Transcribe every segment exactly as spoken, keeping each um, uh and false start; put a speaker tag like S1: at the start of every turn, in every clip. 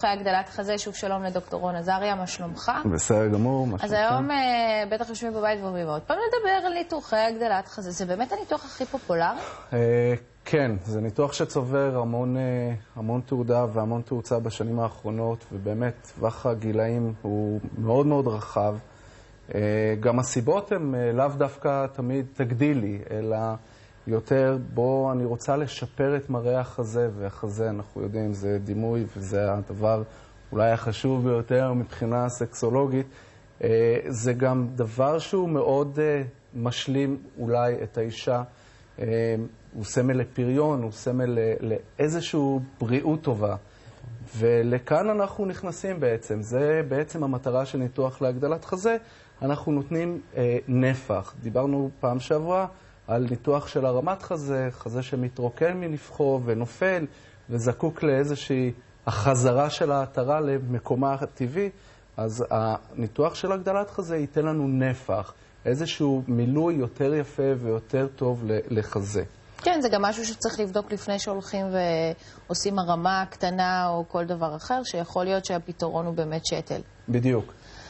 S1: ניתוחי הגדלת חזה. שוב שלום לדוקטור רון עזריה, מה שלומך?
S2: בסדר גמור, מה שלומך?
S1: אז היום בטח יושבים בבית ואומרים עוד פעם לדבר על ניתוחי הגדלת חזה. זה באמת הניתוח הכי פופולרי?
S2: כן, זה ניתוח שצובר המון, המון תעודה והמון תאוצה בשנים האחרונות, ובאמת טווח הגילאים הוא מאוד מאוד רחב. גם הסיבות הן לאו דווקא תמיד תגדילי, אלא יותר בו אני רוצה לשפר את מראה החזה, והחזה אנחנו יודעים זה דימוי וזה הדבר אולי החשוב ביותר מבחינה סקסולוגית. זה גם דבר שהוא מאוד משלים אולי את האישה. הוא סמל לפריון, הוא סמל לאיזשהו בריאות טובה. ולכאן אנחנו נכנסים בעצם. זה בעצם המטרה של ניתוח להגדלת חזה. אנחנו נותנים אה, נפח. דיברנו פעם שעברה על ניתוח של הרמת חזה, חזה שמתרוקן מנפחו ונופל וזקוק לאיזושהי החזרה של ההתרה למקומה הטבעי. אז הניתוח של הגדלת חזה ייתן לנו נפח, איזשהו מילוי יותר יפה ויותר טוב לחזה.
S1: כן, זה גם משהו שצריך לבדוק לפני שהולכים ועושים הרמה קטנה או כל דבר אחר, שיכול להיות שהפתרון הוא באמת שתל.
S2: בדיוק.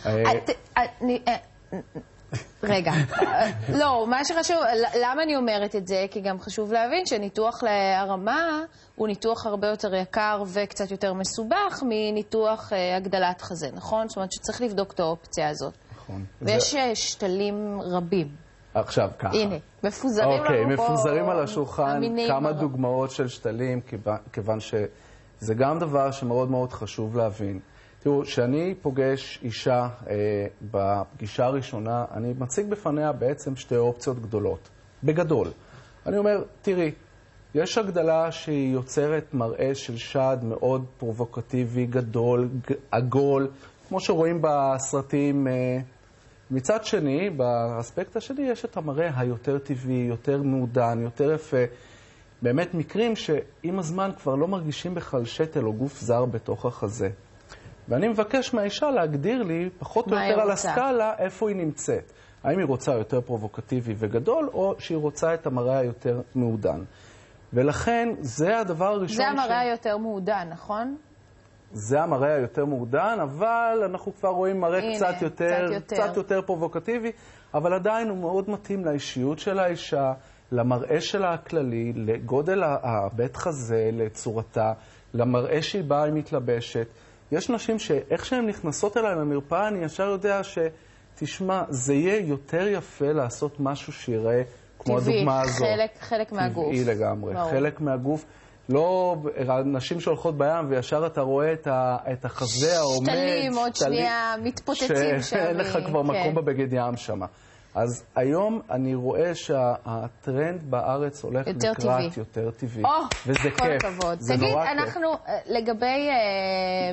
S1: רגע, לא, מה שחשוב, למה אני אומרת את זה? כי גם חשוב להבין שניתוח להרמה הוא ניתוח הרבה יותר יקר וקצת יותר מסובך מניתוח הגדלת חזה, נכון? זאת אומרת שצריך לבדוק את האופציה הזאת.
S2: נכון.
S1: ויש שתלים רבים.
S2: עכשיו ככה.
S1: הנה, מפוזרים
S2: אוקיי,
S1: לנו פה...
S2: מפוזרים על השולחן כמה
S1: הרב.
S2: דוגמאות של שתלים, כיוון שזה גם דבר שמאוד מאוד חשוב להבין. תראו, כשאני פוגש אישה אה, בפגישה הראשונה, אני מציג בפניה בעצם שתי אופציות גדולות. בגדול. אני אומר, תראי, יש הגדלה שהיא יוצרת מראה של שד מאוד פרובוקטיבי, גדול, עגול, כמו שרואים בסרטים. אה, מצד שני, באספקט השני, יש את המראה היותר טבעי, יותר מעודן, יותר יפה. באמת מקרים שעם הזמן כבר לא מרגישים בכלל שתל או גוף זר בתוך החזה. ואני מבקש מהאישה להגדיר לי פחות או יותר על הסקאלה איפה היא נמצאת. האם היא רוצה יותר פרובוקטיבי וגדול, או שהיא רוצה את המראה היותר מעודן. ולכן זה הדבר הראשון...
S1: זה המראה היותר מעודן, נכון?
S2: זה המראה היותר מעודן, אבל אנחנו כבר רואים מראה
S1: הנה,
S2: קצת יותר,
S1: קצת יותר.
S2: קצת יותר פרובוקטיבי, אבל עדיין הוא מאוד מתאים לאישיות של האישה, למראה שלה הכללי, לגודל הבית חזה, לצורתה, למראה שהיא באה היא מתלבשת. יש נשים שאיך שהן נכנסות אליי למרפאה, אני ישר יודע שתשמע, זה יהיה יותר יפה לעשות משהו שיראה כמו
S1: טבעי,
S2: הדוגמה הזאת.
S1: חלק, חלק מהגוף.
S2: טבעי לגמרי,
S1: ברור.
S2: חלק מהגוף. לא, נשים שהולכות בים וישר אתה רואה את, ה, את החזה העומד,
S1: שתלים, עוד שנייה, מתפוצצים שם.
S2: שאין לך כבר
S1: כן.
S2: מקום בבגד ים שם. אז היום אני רואה שהטרנד בארץ הולך
S1: יותר
S2: לקראת
S1: טבעי.
S2: יותר טבעי.
S1: או,
S2: וזה
S1: כל
S2: כיף.
S1: הכבוד.
S2: זה
S1: תגיד,
S2: נורא
S1: אנחנו, לגבי אה,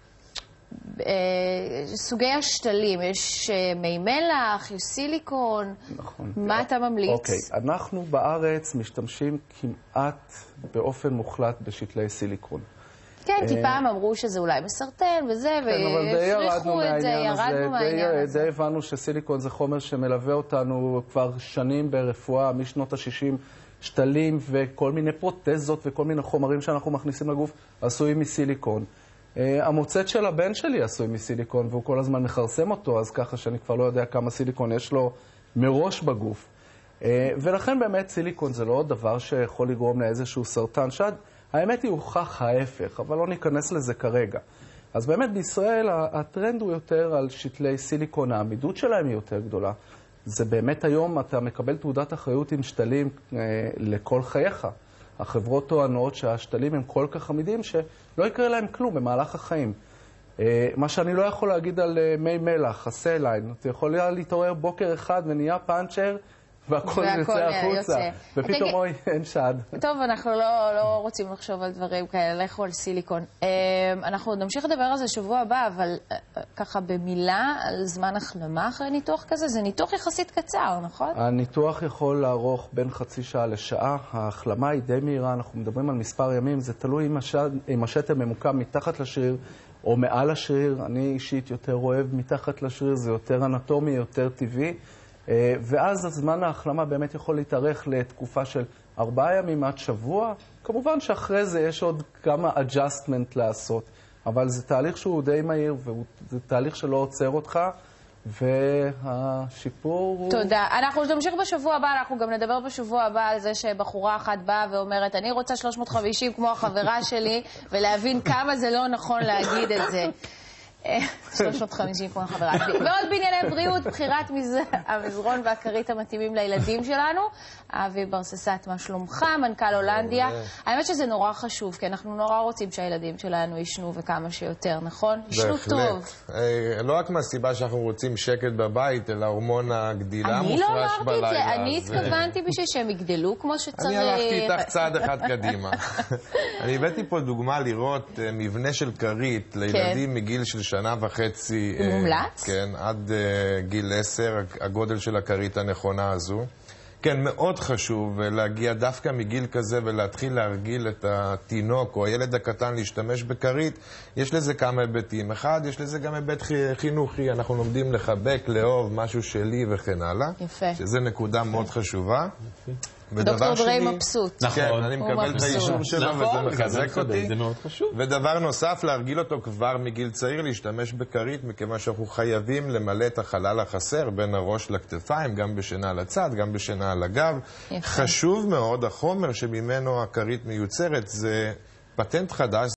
S1: אה, סוגי השתלים, יש אה, מי מלח, יש סיליקון.
S2: נכון.
S1: מה אתה ממליץ?
S2: אוקיי, אנחנו בארץ משתמשים כמעט באופן מוחלט בשתלי סיליקון.
S1: כן, כי פעם אמרו שזה אולי מסרטן וזה, והפריחו את זה, ירדנו מהעניין הזה.
S2: די הבנו שסיליקון זה חומר שמלווה אותנו כבר שנים ברפואה, משנות ה-שישים, שתלים וכל מיני פרוטזות וכל מיני חומרים שאנחנו מכניסים לגוף עשויים מסיליקון. המוצאת של הבן שלי עשוי מסיליקון, והוא כל הזמן מחרסם אותו, אז ככה שאני כבר לא יודע כמה סיליקון יש לו מראש בגוף. ולכן באמת סיליקון זה לא דבר שיכול לגרום לאיזשהו סרטן שד. האמת היא הוכח ההפך, אבל לא ניכנס לזה כרגע. אז באמת בישראל הטרנד הוא יותר על שתלי סיליקון, העמידות שלהם היא יותר גדולה. זה באמת היום אתה מקבל תעודת אחריות עם שתלים אה, לכל חייך. החברות טוענות שהשתלים הם כל כך עמידים שלא יקרה להם כלום במהלך החיים. אה, מה שאני לא יכול להגיד על אה, מי מלח, הסליין, אתה יכול להתעורר בוקר אחד ונהיה פאנצ'ר, והכל יוצא החוצה, ופתאום אוי, אין שד.
S1: טוב, אנחנו לא רוצים לחשוב על דברים כאלה, לכו על סיליקון. אנחנו עוד נמשיך לדבר על זה שבוע הבא, אבל ככה במילה על זמן החלמה אחרי ניתוח כזה, זה ניתוח יחסית קצר, נכון?
S2: הניתוח יכול לערוך בין חצי שעה לשעה, ההחלמה היא די מהירה, אנחנו מדברים על מספר ימים, זה תלוי אם השתל ממוקם מתחת לשריר או מעל השריר. אני אישית יותר אוהב מתחת לשריר, זה יותר אנטומי, יותר טבעי. ואז הזמן ההחלמה באמת יכול להתארך לתקופה של ארבעה ימים עד שבוע. כמובן שאחרי זה יש עוד כמה adjustment לעשות. אבל זה תהליך שהוא די מהיר, וזה תהליך שלא עוצר אותך, והשיפור הוא...
S1: תודה. אנחנו נמשיך בשבוע הבא, אנחנו גם נדבר בשבוע הבא על זה שבחורה אחת באה ואומרת, אני רוצה שלוש מאות וחמישים כמו החברה שלי, ולהבין כמה זה לא נכון להגיד את זה. שלוש מאות וחמישים כמו החברה שלי. ועוד בענייני בריאות, בחירת המזרון והכרית המתאימים לילדים שלנו. אבי ברססת, מה שלומך? מנכ"ל הולנדיה. האמת שזה נורא חשוב, כי אנחנו נורא רוצים שהילדים שלנו ישנו וכמה שיותר, נכון? ישנו טוב.
S3: לא רק מהסיבה שאנחנו רוצים שקט בבית, אלא הורמון הגדילה מופרש בלילה.
S1: אני לא אמרתי את זה, אני התכוונתי בשביל שהם יגדלו כמו שצריך.
S3: אני הלכתי איתך צעד אחד קדימה. אני הבאתי פה דוגמה לראות מבנה של כרית לילדים מגיל של שנה וחצי.
S1: מומלץ?
S3: כן, עד גיל עשר, הגודל של הכרית הנכונה הזו. כן, מאוד חשוב להגיע דווקא מגיל כזה ולהתחיל להרגיל את התינוק או הילד הקטן להשתמש בכרית. יש לזה כמה היבטים. אחד, יש לזה גם היבט חינוכי. אנחנו לומדים לחבק, לאהוב, משהו שלי וכן הלאה.
S1: יפה.
S3: שזה נקודה מאוד חשובה.
S1: דוקטור דרי מבסוט.
S3: כן, אני מקבל את האישור שלו וזה מחזק אותי.
S4: זה מאוד חשוב.
S3: ודבר נוסף, להרגיל אותו כבר מגיל צעיר להשתמש בכרית, מכיוון שאנחנו חייבים למלא את החלל החסר בין הראש לכתפיים, גם בשינה על הצד, גם בשינה על הגב. חשוב מאוד, החומר שממנו הכרית מיוצרת זה פטנט חדש.